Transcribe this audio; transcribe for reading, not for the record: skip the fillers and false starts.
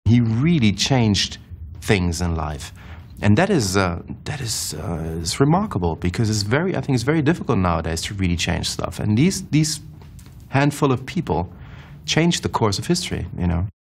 He really changed things in life. And that is remarkable, because I think it's very difficult nowadays to really change stuff. And these handful of people changed the course of history, you know.